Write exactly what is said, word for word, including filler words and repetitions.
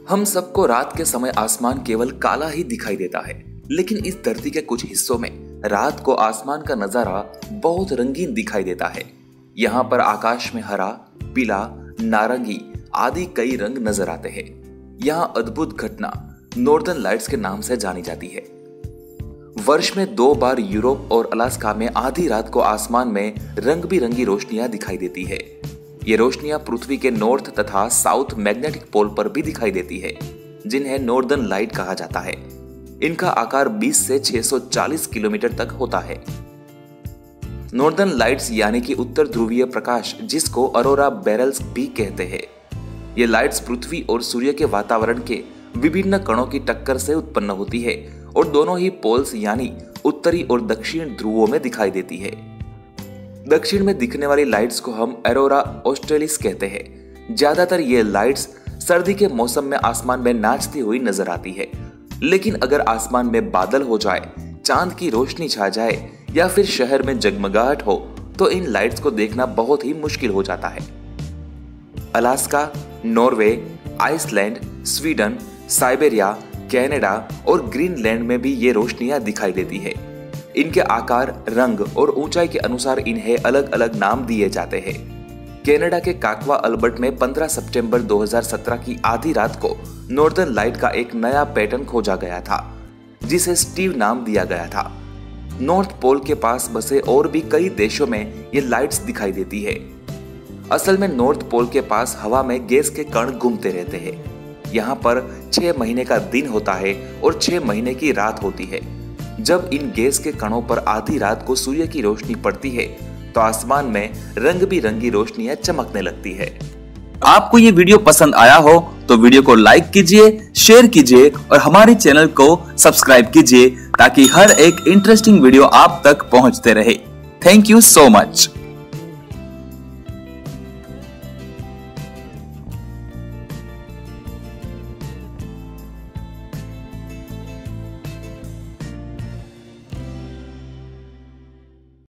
हम सबको रात के समय आसमान केवल काला ही दिखाई देता है, लेकिन इस धरती के कुछ हिस्सों में रात को आसमान का नजारा बहुत रंगीन दिखाई देता है। यहाँ पर आकाश में हरा, पीला, नारंगी आदि कई रंग नजर आते हैं। यहाँ अद्भुत घटना नॉर्दर्न लाइट्स के नाम से जानी जाती है। वर्ष में दो बार यूरोप और अलास्का में आधी रात को आसमान में रंग बिरंगी रोशनियां दिखाई देती है। ये रोशनियां पृथ्वी के नॉर्थ तथा साउथ मैग्नेटिक पोल पर भी दिखाई देती है, जिन्हें नॉर्दर्न लाइट कहा जाता है। इनका आकार बीस से छह सौ चालीस किलोमीटर तक होता है। नॉर्दर्न लाइट्स यानी कि उत्तर ध्रुवीय प्रकाश, जिसको अरोरा बोरियलिस भी कहते हैं। ये लाइट्स पृथ्वी और सूर्य के वातावरण के विभिन्न कणों की टक्कर से उत्पन्न होती है और दोनों ही पोल्स यानी उत्तरी और दक्षिण ध्रुवों में दिखाई देती है। दक्षिण में दिखने वाली लाइट्स को हम ऑरोरा ऑस्ट्रेलिस कहते हैं। ज्यादातर ये लाइट्स सर्दी के मौसम में आसमान में नाचती हुई नजर आती है, लेकिन अगर आसमान में बादल हो जाए, चांद की रोशनी छा जाए या फिर शहर में जगमगाहट हो तो इन लाइट्स को देखना बहुत ही मुश्किल हो जाता है। Alaska, Norway, Iceland, Sweden, Siberia, Canada और ग्रीनलैंड में भी ये रोशनियां दिखाई देती है। इनके आकार, रंग और ऊंचाई के अनुसार इन्हें अलग अलग नाम दिए जाते हैं। कनाडा के काकवा अल्बर्ट में पंद्रह सितंबर दो हज़ार सत्रह की आधी रात को नॉर्दर्न लाइट का एक नया पैटर्न खोजा गया था, जिसे स्टीव नाम दिया गया था। नॉर्थ पोल के पास बसे और भी कई देशों में ये लाइट्स दिखाई देती है। असल में नॉर्थ पोल के पास हवा में गैस के कण घूमते रहते हैं। यहाँ पर छह महीने का दिन होता है और छह महीने की रात होती है। जब इन गैस के कणों पर आधी रात को सूर्य की रोशनी पड़ती है तो आसमान में रंग बिरंगी रोशनियां चमकने लगती है। आपको ये वीडियो पसंद आया हो तो वीडियो को लाइक कीजिए, शेयर कीजिए और हमारे चैनल को सब्सक्राइब कीजिए ताकि हर एक इंटरेस्टिंग वीडियो आप तक पहुंचते रहे। Thank you so much.